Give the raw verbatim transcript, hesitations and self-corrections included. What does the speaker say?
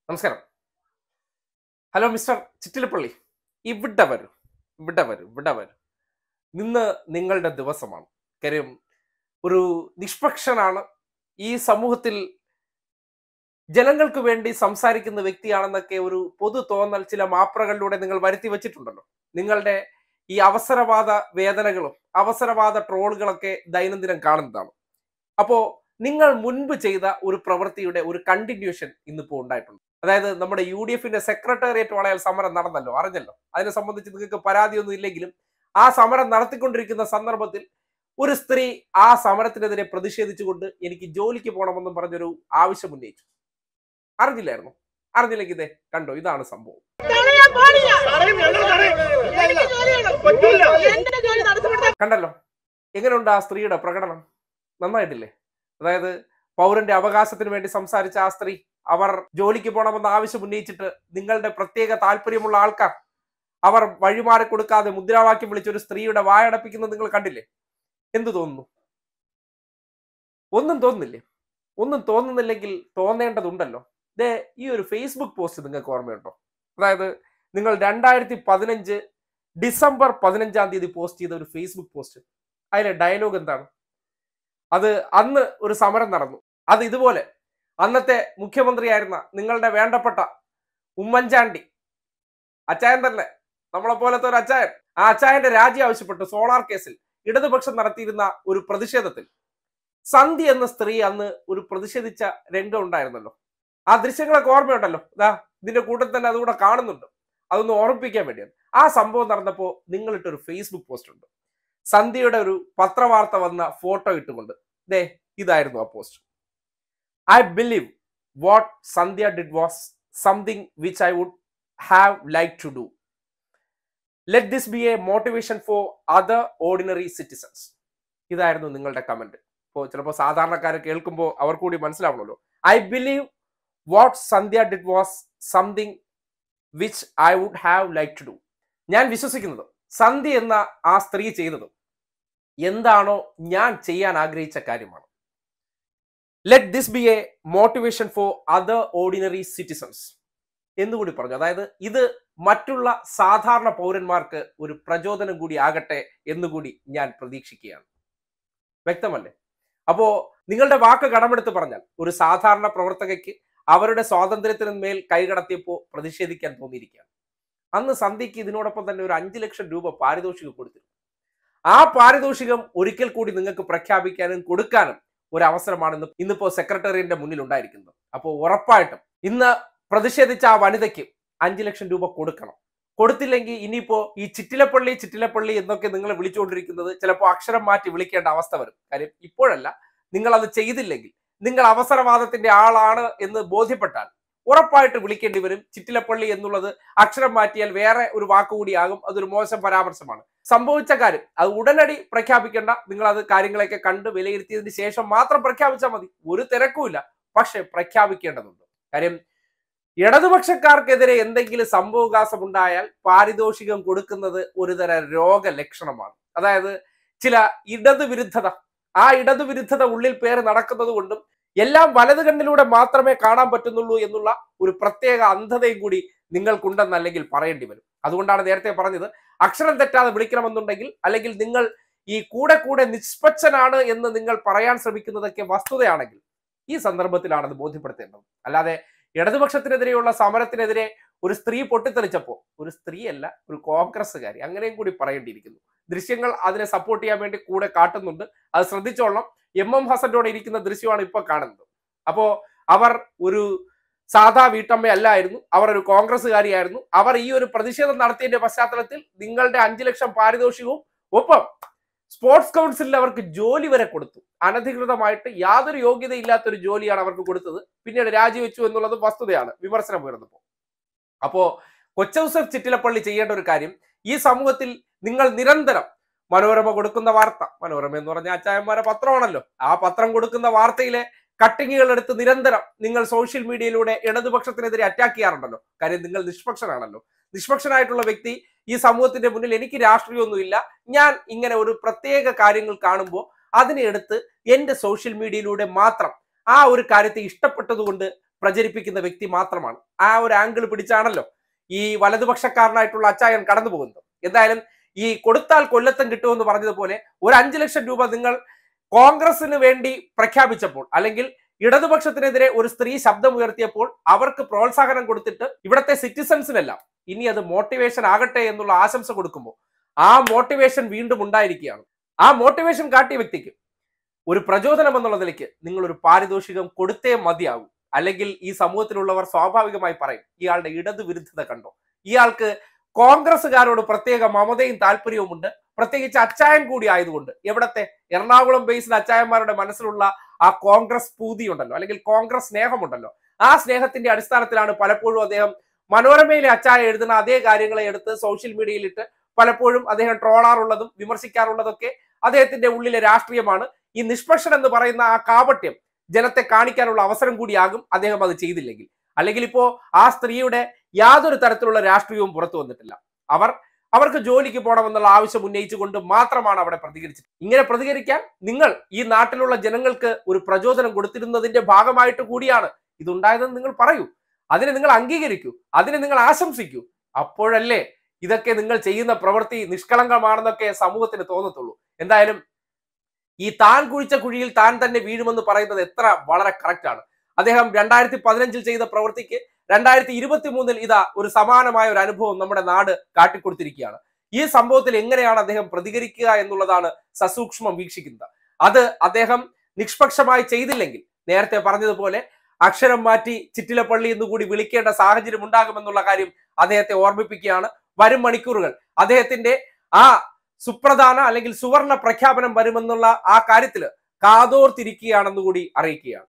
നമസ്കാരം. Hello mister Chittilappally. ഇവിടെ വരും, ഇവിടെ വരും, ഇവിടെ വരും. ഇന്ന് നിങ്ങളുടെ ദിവസമാണ്. കാര്യം ഒരു നിഷ്പക്ഷനാണ്, ഈ സമൂഹത്തിൽ ജനങ്ങൾക്ക് വേണ്ടി സംസാരിക്കുന്ന വ്യക്തിയാണെന്നൊക്കെ ഒരു പൊതു തോന്നൽ ചില മാപ്രകളിലൂടെ നിങ്ങൾ വരുത്തി വച്ചിട്ടുണ്ടല്ലോ. നിങ്ങളുടെ ഈ അവസരവാദ വേദനകളും അവസരവാദ ട്രോളുകളൊക്കെ ദൈനംദിനം കാണുന്നതാണ്. അപ്പോൾ നിങ്ങൾ മുൻപ് ചെയ്ത ഒരു പ്രവൃത്തിയുടെ ഒരു കണ്ടിന്യൂഷൻ ഇന്നിപ്പോൾ ഉണ്ടായിട്ടുണ്ട്. അതായത് നമ്മുടെ യു ഡി എഫിന്റെ സെക്രട്ടേറിയറ്റ് വളയൽ സമരം നടന്നല്ലോ, അറിഞ്ഞല്ലോ. അതിനെ സംബന്ധിച്ച് നിങ്ങൾക്ക് പരാതിയൊന്നും ഇല്ലെങ്കിലും ആ സമരം നടത്തിക്കൊണ്ടിരിക്കുന്ന സന്ദർഭത്തിൽ ഒരു സ്ത്രീ ആ സമരത്തിനെതിരെ പ്രതിഷേധിച്ചുകൊണ്ട് എനിക്ക് ജോലിക്ക് പോകണമെന്നും പറഞ്ഞൊരു ആവശ്യം ഉന്നയിച്ചു. അറിഞ്ഞില്ലായിരുന്നു? അറിഞ്ഞില്ലെങ്കിൽ ഇതേ കണ്ടോ, ഇതാണ് സംഭവം. കണ്ടല്ലോ, എങ്ങനെയുണ്ട് ആ സ്ത്രീയുടെ പ്രകടനം? നന്നായിട്ടില്ലേ? അതായത് പൗരന്റെ അവകാശത്തിന് വേണ്ടി സംസാരിച്ച ആ സ്ത്രീ, അവർ ജോലിക്ക് പോകണമെന്ന ആവശ്യം ഉന്നയിച്ചിട്ട് നിങ്ങളുടെ പ്രത്യേക താല്പര്യമുള്ള ആൾക്കാർ അവർ വഴിമാറി കൊടുക്കാതെ മുദ്രാവാക്യം വിളിച്ചൊരു സ്ത്രീയുടെ വായടപ്പിക്കുന്നത് നിങ്ങൾ കണ്ടില്ലേ? എന്തു തോന്നുന്നു? ഒന്നും തോന്നുന്നില്ലേ? ഒന്നും തോന്നുന്നില്ലെങ്കിൽ തോന്നേണ്ടതുണ്ടല്ലോ. ദേ ഈ ഒരു ഫേസ്ബുക്ക് പോസ്റ്റ് നിങ്ങൾക്ക് ഓർമ്മയുണ്ടോ? അതായത് നിങ്ങൾ രണ്ടായിരത്തി പതിനഞ്ച് ഡിസംബർ പതിനഞ്ചാം തീയതി പോസ്റ്റ് ചെയ്ത ഒരു ഫേസ്ബുക്ക് പോസ്റ്റ്, അതിലെ ഡയലോഗ് എന്താണ്? അത് അന്ന് ഒരു സമരം നടന്നു. അത് ഇതുപോലെ അന്നത്തെ മുഖ്യമന്ത്രിയായിരുന്ന നിങ്ങളുടെ വേണ്ടപ്പെട്ട ഉമ്മൻചാണ്ടി അച്ചായൻ തന്നെ, നമ്മളെ പോലത്തെ ഒരു അച്ചായൻ, ആ അച്ചായന്റെ രാജി ആവശ്യപ്പെട്ട് സോളാർ കേസിൽ ഇടതുപക്ഷം നടത്തിയിരുന്ന ഒരു പ്രതിഷേധത്തിൽ സന്ധ്യ എന്ന സ്ത്രീ അന്ന് ഒരു പ്രതിഷേധിച്ച രംഗം ഉണ്ടായിരുന്നല്ലോ. ആ ദൃശ്യങ്ങളൊക്കെ ഓർമ്മയുണ്ടല്ലോ. ഇതാ ഇതിന്റെ കൂട്ടത്തിൽ തന്നെ അതുകൂടെ കാണുന്നുണ്ട്. അതൊന്ന് ഓർമ്മിപ്പിക്കാൻ വേണ്ടിയാണ്. ആ സംഭവം നടന്നപ്പോൾ നിങ്ങളിട്ടൊരു ഫേസ്ബുക്ക് പോസ്റ്റ് ഉണ്ട്. സന്ധ്യയുടെ ഒരു പത്രവാർത്ത വന്ന ഫോട്ടോ ഇട്ടുകൊണ്ട് ദേ ഇതായിരുന്നു ആ post. I believe what Sandhya did was something which I would have liked to do. Let this be a motivation for other ordinary citizens. ഇതായിരുന്നു നിങ്ങളുടെ കമന്റ്. ഇപ്പോൾ ചിലപ്പോൾ സാധാരണക്കാർ കേൾക്കുമ്പോൾ അവർ കൂടി മനസ്സിലാവണമല്ലോ. I believe what Sandhya did was something which I would have liked to do. ഞാൻ വിശ്വസിക്കുന്നത് സന്ധ്യ എന്ന ആ സ്ത്രീ ചെയ്തത് എന്താണോ ഞാൻ ചെയ്യാൻ ആഗ്രഹിച്ച കാര്യമാണ്. Let this be a motivation for other ordinary citizens എന്നുകൂടി പറഞ്ഞു. അതായത് ഇത് മറ്റുള്ള സാധാരണ പൗരന്മാർക്ക് ഒരു പ്രചോദനം കൂടി ആകട്ടെ എന്നുകൂടി ഞാൻ പ്രതീക്ഷിക്കുകയാണ്. വ്യക്തമല്ലേ? അപ്പോ നിങ്ങളുടെ വാക്ക് കടമെടുത്ത് പറഞ്ഞാൽ ഒരു സാധാരണ പ്രവർത്തകയ്ക്ക് അവരുടെ സ്വാതന്ത്ര്യത്തിന് മേൽ കൈകടത്തിയപ്പോൾ പ്രതിഷേധിക്കാൻ തോന്നിയിരിക്കുകയാണ്. അന്ന് സന്ധ്യയ്ക്ക് ഇതിനോടൊപ്പം തന്നെ ഒരു അഞ്ചു ലക്ഷം രൂപ പാരിതോഷികം കൊടുത്തിരുന്നു. ആ പാരിതോഷികം ഒരിക്കൽ കൂടി നിങ്ങൾക്ക് പ്രഖ്യാപിക്കാനും കൊടുക്കാനും ഒരു അവസരമാണ് ഇന്ന് ഇന്നിപ്പോ സെക്രട്ടേറിയറ്റിന്റെ മുന്നിൽ ഉണ്ടായിരിക്കുന്നത്. അപ്പോൾ ഉറപ്പായിട്ടും ഇന്ന് പ്രതിഷേധിച്ച ആ വനിതയ്ക്ക് അഞ്ചു ലക്ഷം രൂപ കൊടുക്കണം. കൊടുത്തില്ലെങ്കിൽ ഇനിയിപ്പോ ഈ ചിറ്റിലപ്പള്ളി ചിറ്റിലപ്പള്ളി എന്നൊക്കെ നിങ്ങൾ വിളിച്ചുകൊണ്ടിരിക്കുന്നത് ചിലപ്പോൾ അക്ഷരം മാറ്റി വിളിക്കേണ്ട അവസ്ഥ വരും. കാര്യം ഇപ്പോഴല്ല, നിങ്ങൾ അത് ചെയ്തില്ലെങ്കിൽ, നിങ്ങൾ അവസരവാദത്തിന്റെ ആളാണ് എന്ന് ബോധ്യപ്പെട്ടാൽ ഉറപ്പായിട്ട് വിളിക്കേണ്ടി വരും. ചിറ്റിലപ്പള്ളി എന്നുള്ളത് അക്ഷരം മാറ്റിയാൽ വേറെ ഒരു വാക്കുകൂടിയാകും. അതൊരു മോശം പരാമർശമാണ്. സംഭവിച്ച കാര്യം അത് ഉടനടി പ്രഖ്യാപിക്കേണ്ട. നിങ്ങൾ അത് കാര്യങ്ങളൊക്കെ കണ്ട് വിലയിരുത്തിയതിന് ശേഷം മാത്രം പ്രഖ്യാപിച്ചാൽ മതി. ഒരു തിരക്കുമില്ല, പക്ഷെ പ്രഖ്യാപിക്കേണ്ടതുണ്ട്. കാര്യം ഇടതുപക്ഷക്കാർക്കെതിരെ എന്തെങ്കിലും സംഭവവികാസം ഉണ്ടായാൽ പാരിതോഷികം കൊടുക്കുന്നത് ഒരുതരം രോഗലക്ഷണമാണ്. അതായത് ചില ഇടതുവിരുദ്ധത, ആ ഇടതുവിരുദ്ധത ഉള്ളിൽ പേര് നടക്കുന്നത് കൊണ്ടും എല്ലാം വലത് കണ്ണിലൂടെ മാത്രമേ കാണാൻ പറ്റുന്നുള്ളൂ എന്നുള്ള ഒരു പ്രത്യേക അന്ധതയും കൂടി നിങ്ങൾക്കുണ്ടെന്ന് അല്ലെങ്കിൽ പറയേണ്ടി വരും. അതുകൊണ്ടാണ് നേരത്തെ പറഞ്ഞത്, അക്ഷരം തെറ്റാതെ വിളിക്കണമെന്നുണ്ടെങ്കിൽ, അല്ലെങ്കിൽ നിങ്ങൾ ഈ കൂടെ കൂടെ നിഷ്പക്ഷനാണ് എന്ന് നിങ്ങൾ പറയാൻ ശ്രമിക്കുന്നതൊക്കെ വസ്തുതയാണെങ്കിൽ ഈ സന്ദർഭത്തിലാണ് അത് ബോധ്യപ്പെടുത്തേണ്ടത്. അല്ലാതെ ഇടതുപക്ഷത്തിനെതിരെയുള്ള സമരത്തിനെതിരെ ഒരു സ്ത്രീ പൊട്ടിത്തെറിച്ചപ്പോൾ ഒരു സ്ത്രീയല്ല, ഒരു കോൺഗ്രസ്സുകാരി, അങ്ങനെയും കൂടി പറയേണ്ടിയിരിക്കുന്നു. ദൃശ്യങ്ങൾ അതിനെ സപ്പോർട്ട് ചെയ്യാൻ വേണ്ടി കൂടെ കാട്ടുന്നുണ്ട്, അത് ശ്രദ്ധിച്ചോളണം. എം എം ഹസനോട് ഇരിക്കുന്ന ദൃശ്യമാണ് ഇപ്പൊ കാണുന്നത്. അപ്പോ അവർ ഒരു സാധാ വീട്ടമ്മ അല്ലായിരുന്നു, അവർ ഒരു കോൺഗ്രസ്സുകാരിയായിരുന്നു. അവർ ഈ ഒരു പ്രതിഷേധം നടത്തിയതിന്റെ പശ്ചാത്തലത്തിൽ നിങ്ങളുടെ അഞ്ചു ലക്ഷം പാരിതോഷികവും ഒപ്പം സ്പോർട്സ് കൗൺസിലിൽ അവർക്ക് ജോലി വരെ കൊടുത്തു. അനധികൃതമായിട്ട് യാതൊരു യോഗ്യതയില്ലാത്തൊരു ജോലിയാണ് അവർക്ക് കൊടുത്തത്. പിന്നീട് രാജിവെച്ചു എന്നുള്ളത് വസ്തുതയാണ്, വിമർശനം ഉയർന്നപ്പോൾ. അപ്പോ കൊച്ചൗസഫ് ചിറ്റിലപ്പള്ളി ചെയ്യേണ്ട ഒരു കാര്യം, ഈ സമൂഹത്തിൽ നിങ്ങൾ നിരന്തരം മനോരമ കൊടുക്കുന്ന വാർത്ത, മനോരമ എന്ന് പറഞ്ഞ അച്ചായന്മാരെ പത്രമാണല്ലോ, ആ പത്രം കൊടുക്കുന്ന വാർത്തയിലെ കട്ടിങ്ങുകൾ എടുത്ത് നിരന്തരം നിങ്ങൾ സോഷ്യൽ മീഡിയയിലൂടെ ഇടതുപക്ഷത്തിനെതിരെ അറ്റാക്ക് ചെയ്യാറുണ്ടല്ലോ. കാര്യം നിങ്ങൾ നിഷ്പക്ഷനാണല്ലോ. നിഷ്പക്ഷനായിട്ടുള്ള വ്യക്തി ഈ സമൂഹത്തിന്റെ മുന്നിൽ എനിക്ക് രാഷ്ട്രീയമൊന്നുമില്ല, ഞാൻ ഇങ്ങനെ ഒരു പ്രത്യേക കാര്യങ്ങൾ കാണുമ്പോൾ അതിനെ എടുത്ത് എന്റെ സോഷ്യൽ മീഡിയയിലൂടെ മാത്രം ആ ഒരു കാര്യത്തെ ഇഷ്ടപ്പെട്ടതുകൊണ്ട് പ്രചരിപ്പിക്കുന്ന വ്യക്തി മാത്രമാണ്. ആ ഒരു ആംഗിൾ പിടിച്ചാണല്ലോ ഈ വലതുപക്ഷക്കാരനായിട്ടുള്ള അച്ചായൻ കടന്നു പോകുന്നത്. എന്തായാലും ഈ കൊടുത്താൽ കൊല്ലത്തും കിട്ടുമെന്ന് പറഞ്ഞതുപോലെ ഒരു അഞ്ചു ലക്ഷം രൂപ നിങ്ങൾ കോൺഗ്രസിന് വേണ്ടി പ്രഖ്യാപിച്ചപ്പോൾ, അല്ലെങ്കിൽ ഇടതുപക്ഷത്തിനെതിരെ ഒരു സ്ത്രീ ശബ്ദം ഉയർത്തിയപ്പോൾ അവർക്ക് പ്രോത്സാഹനം കൊടുത്തിട്ട് ഇവിടുത്തെ സിറ്റിസൺസിനെല്ലാം ഇനി അത് മോട്ടിവേഷൻ ആകട്ടെ എന്നുള്ള ആശംസ കൊടുക്കുമ്പോൾ ആ മോട്ടിവേഷൻ വീണ്ടും ഉണ്ടായിരിക്കുകയാണ്. ആ മോട്ടിവേഷൻ കാട്ടിയ വ്യക്തിക്ക് ഒരു പ്രചോദനം എന്നുള്ള നിലയ്ക്ക് നിങ്ങൾ ഒരു പാരിതോഷികം കൊടുത്തേ മതിയാകും. അല്ലെങ്കിൽ ഈ സമൂഹത്തിലുള്ളവർ സ്വാഭാവികമായി പറയും, ഇയാളുടെ ഇടതു വിരുദ്ധത കണ്ടോ, ഇയാൾക്ക് കോൺഗ്രസ്സുകാരോട് പ്രത്യേക മമതയും താല്പര്യവും ഉണ്ട്, പ്രത്യേകിച്ച് അച്ചായൻ കൂടി ആയതുകൊണ്ട്. എവിടത്തെ എറണാകുളം ബേസ്ഡ് അച്ചായന്മാരുടെ മനസ്സിലുള്ള ആ കോൺഗ്രസ് പൂതി ഉണ്ടല്ലോ, അല്ലെങ്കിൽ കോൺഗ്രസ് സ്നേഹമുണ്ടല്ലോ, ആ സ്നേഹത്തിന്റെ അടിസ്ഥാനത്തിലാണ് പലപ്പോഴും അദ്ദേഹം മനോരമയിലെ അച്ചായ എഴുതുന്ന അതേ കാര്യങ്ങളെ എടുത്ത് സോഷ്യൽ മീഡിയയിലിട്ട് പലപ്പോഴും അദ്ദേഹം ട്രോളാറുള്ളതും വിമർശിക്കാറുള്ളതൊക്കെ അദ്ദേഹത്തിന്റെ ഉള്ളിലെ രാഷ്ട്രീയമാണ്. ഈ നിഷ്പക്ഷൻ എന്ന് പറയുന്ന ആ കാപട്യം ജനത്തെ കാണിക്കാനുള്ള അവസരം കൂടിയാകും അദ്ദേഹം അത് ചെയ്തില്ലെങ്കിൽ. അല്ലെങ്കിൽ ഇപ്പോ ആ സ്ത്രീയുടെ യാതൊരു തരത്തിലുള്ള രാഷ്ട്രീയവും പുറത്തു വന്നിട്ടില്ല. അവർ അവർക്ക് ജോലിക്ക് പോകണമെന്നുള്ള ആവശ്യം ഉന്നയിച്ചുകൊണ്ട് മാത്രമാണ് അവിടെ പ്രതികരിച്ചത്. ഇങ്ങനെ പ്രതികരിക്കാൻ നിങ്ങൾ ഈ നാട്ടിലുള്ള ജനങ്ങൾക്ക് ഒരു പ്രചോദനം കൊടുത്തിരുന്നതിന്റെ ഭാഗമായിട്ട് കൂടിയാണ് ഇതുണ്ടായതെന്ന് നിങ്ങൾ പറയൂ. അതിനെ നിങ്ങൾ അംഗീകരിക്കൂ, അതിനെ നിങ്ങൾ ആശംസിക്കൂ. അപ്പോഴല്ലേ ഇതൊക്കെ നിങ്ങൾ ചെയ്യുന്ന പ്രവൃത്തി നിഷ്കളങ്കമാണെന്നൊക്കെ സമൂഹത്തിന് തോന്നത്തുള്ളൂ. എന്തായാലും ഈ താൻ കുഴിച്ച കുഴിയിൽ താൻ തന്നെ വീഴുമെന്ന് പറയുന്നത് എത്ര വളരെ കറക്റ്റ് ആണ്. അദ്ദേഹം രണ്ടായിരത്തി പതിനഞ്ചിൽ ചെയ്ത പ്രവൃത്തിക്ക് രണ്ടായിരത്തി ഇരുപത്തി മൂന്നിൽ ഇതാ ഒരു സമാനമായ ഒരു അനുഭവം നമ്മുടെ നാട് കാട്ടിക്കൊടുത്തിരിക്കുകയാണ്. ഈ സംഭവത്തിൽ എങ്ങനെയാണ് അദ്ദേഹം പ്രതികരിക്കുക എന്നുള്ളതാണ് സസൂക്ഷ്മം വീക്ഷിക്കുന്നത്. അത് അദ്ദേഹം നിഷ്പക്ഷമായി ചെയ്തില്ലെങ്കിൽ നേരത്തെ പറഞ്ഞതുപോലെ അക്ഷരം മാറ്റി ചിറ്റിലപ്പള്ളി എന്നുകൂടി വിളിക്കേണ്ട സാഹചര്യം ഉണ്ടാകുമെന്നുള്ള കാര്യം അദ്ദേഹത്തെ ഓർമ്മിപ്പിക്കുകയാണ്. വരും മണിക്കൂറുകൾ അദ്ദേഹത്തിന്റെ ആ സുപ്രധാന അല്ലെങ്കിൽ സുവർണ പ്രഖ്യാപനം വരുമെന്നുള്ള ആ കാര്യത്തിൽ കാതോർത്തിരിക്കുകയാണെന്ന് കൂടി അറിയിക്കുകയാണ്.